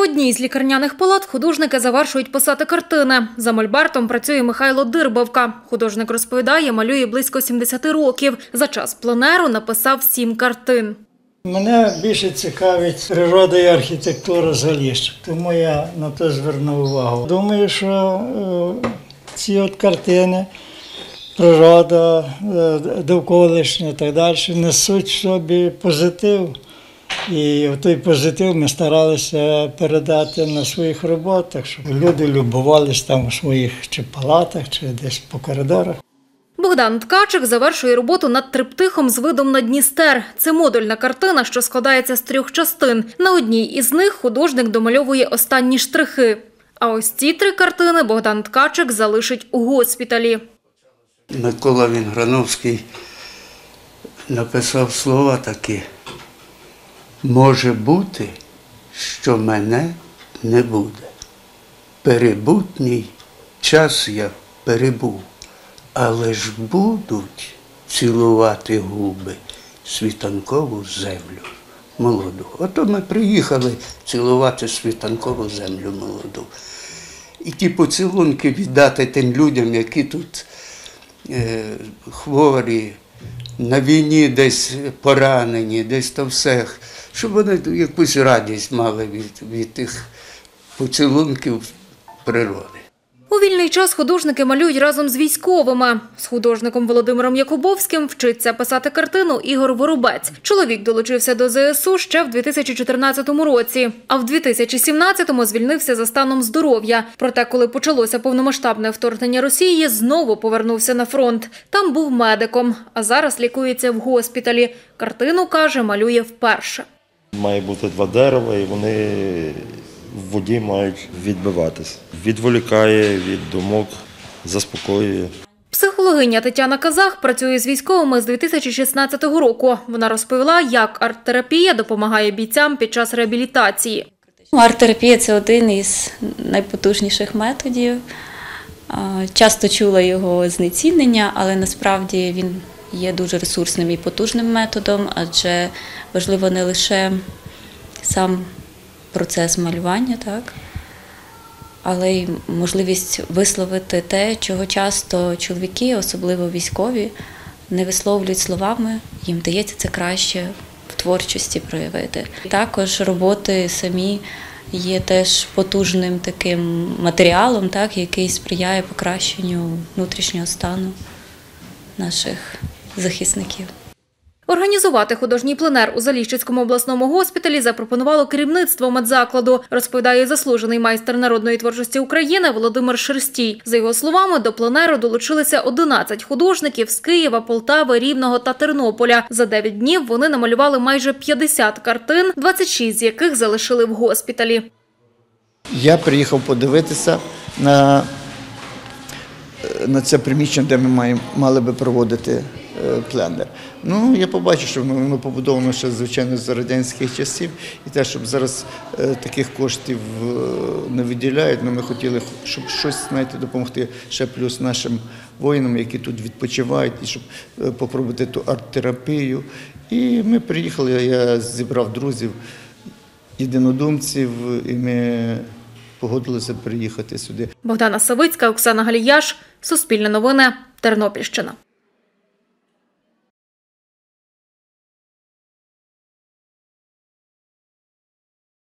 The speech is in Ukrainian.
одній з лікарняних палат художники завершують писати картини. За мольбертом працює Михайло Дирбавка. Художник розповідає, малює близько 70 років. За час пленеру написав 7 картин. Мене більше цікавить природа і архітектура Заліща, тому я на це звернув увагу. Думаю, що ці от картини, природа, довколишня і так далі, несуть в собі позитив. І той позитив ми старалися передати на своїх роботах, щоб люди любувалися там у своїх чи палатах, чи десь по коридорах. Богдан Ткачик завершує роботу над триптихом з видом на Дністер. Це модульна картина, що складається з 3 частин. На одній із них художник домальовує останні штрихи. А ось ці 3 картини Богдан Ткачик залишить у госпіталі. Микола Вінграновський написав слова такі: «Може бути, що мене не буде. Перебутній час я перебув, але ж будуть цілувати губи світанкову землю молоду». Ото ми приїхали цілувати світанкову землю молоду. І ті поцілунки віддати тим людям, які тут хворі, на війні десь поранені, десь то все, щоб вони якусь радість мали від тих поцілунків природи. У вільний час художники малюють разом з військовими. З художником Володимиром Якубовським вчиться писати картину Ігор Воробець. Чоловік долучився до ЗСУ ще в 2014 році, а в 2017-му звільнився за станом здоров'я. Проте, коли почалося повномасштабне вторгнення Росії, знову повернувся на фронт. Там був медиком, а зараз лікується в госпіталі. Картину, каже, малює вперше. Має бути 2 дерева, і вони в воді мають відбиватись. Відволікає від думок, заспокоює. Психологиня Тетяна Казах працює з військовими з 2016 року. Вона розповіла, як арт-терапія допомагає бійцям під час реабілітації. Арт-терапія – це один із найпотужніших методів. Часто чула його знецінення, але насправді він є дуже ресурсним і потужним методом, адже важливо не лише сам процес малювання, так, але й можливість висловити те, чого часто чоловіки, особливо військові, не висловлюють словами, їм дається це краще в творчості проявити. Також роботи самі є теж потужним таким матеріалом, так, який сприяє покращенню внутрішнього стану наших захисників. Організувати художній пленер у Заліщицькому обласному госпіталі запропонувало керівництво медзакладу, розповідає заслужений майстер народної творчості України Володимир Шерстій. За його словами, до пленеру долучилися 11 художників з Києва, Полтави, Рівного та Тернополя. За 9 днів вони намалювали майже 50 картин, 26 з яких залишили в госпіталі. Я приїхав подивитися на це приміщення, де ми мали би проводити пленер. Ну, я побачив, що воно побудовано ще, звичайно, з радянських часів. І те, щоб зараз таких коштів не виділяють, але ми хотіли, щоб щось, знаєте, допомогти ще плюс нашим воїнам, які тут відпочивають, і щоб попробувати ту арт-терапію. І ми приїхали, я зібрав друзів, єдинодумців, і ми погодилися приїхати сюди. Богдана Савицька, Оксана Галіяш, Суспільне новини, Тернопільщина.